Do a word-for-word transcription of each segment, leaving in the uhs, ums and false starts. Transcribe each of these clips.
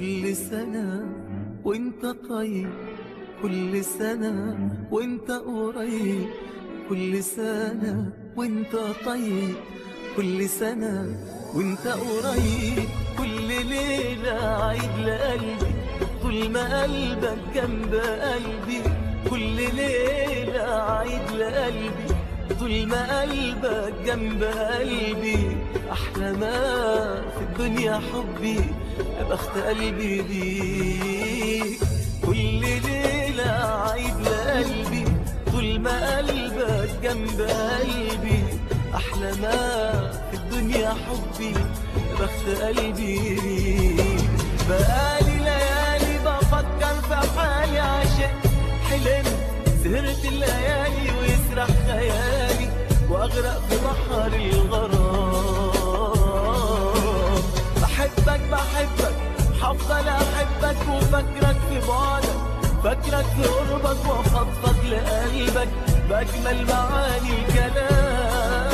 كل سنة وانت طيب، كل سنة وانت قريب، كل سنة وانت طيب، كل سنة وانت قريب. كل ليلة عيد لقلبي طول ما قلبك جنب قلبي، كل ليلة عيد لقلبي طول ما قلبك جنب قلبي. أحلى ما في الدنيا حبي، يا بخت قلبي بيك. كل ليلة عيد لقلبي طول ما قلبك جنب قلبي. أحلى ما في الدنيا حبي، يا بخت قلبي بيك. بقالي ليالي بفكر في حالي، عشان حلمت سهرت الليالي ويسرح خيالي واغرق في بحر الغرام. بحبك بحبك حفضل احبك، وفكرك في بعدك فكرك في قربك، وافضفض لقلبك باجمل معاني الكلام.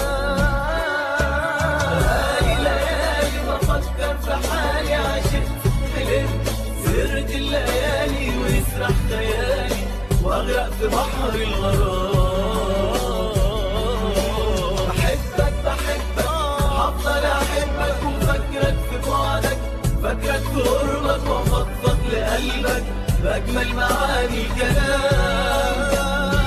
بقالي ليالي بفكر في حالي، عشان حلمت سهرت الليالي ويسرح خيالي واغرق في بحر الغرام. بحبك بحبك هفضل احبك، وفكرك في بعدك فكرك في قربك، وافضفض لقلبك باجمل معاني الكلام.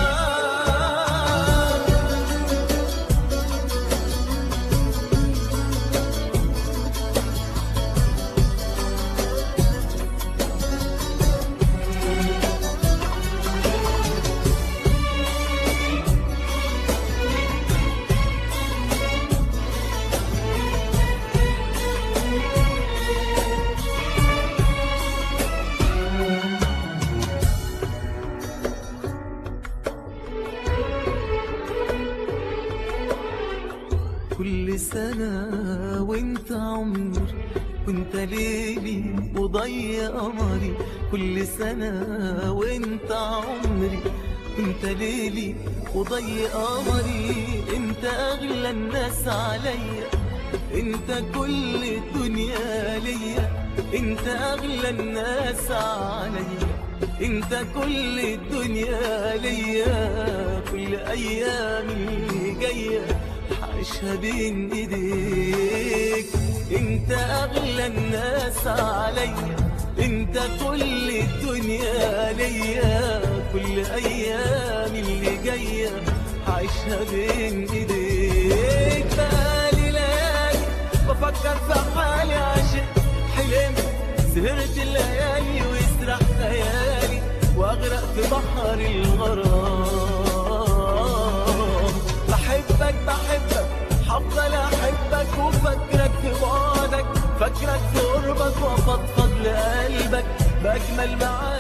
كل سنة وانت عمري، وانت ليلي وضي قمري. كل سنة وانت عمري، وانت ليلي وضي قمري. انت اغلى الناس عليا، انت كل الدنيا ليا. انت اغلى الناس عليا، انت كل الدنيا ليا. كل ايامي جايه عيشها بين ايديك. انت اغلى الناس عليا، انت كل الدنيا ليا. كل ايام اللي جايه عيشها بين ايديك. بقالي ليالي بفكر في حالي، عشان حلمت سهرت الليالي ويسرح خيالي واغرق في بحر الغرام. بحبك بحبك هفضل احبك، وفكرك في بعدك فكرك في قربك، وافضفض لقلبك باجمل معاني